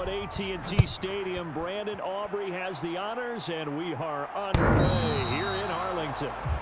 at AT&T Stadium. Brandon Aubrey has the honors, and we are underway here in Arlington.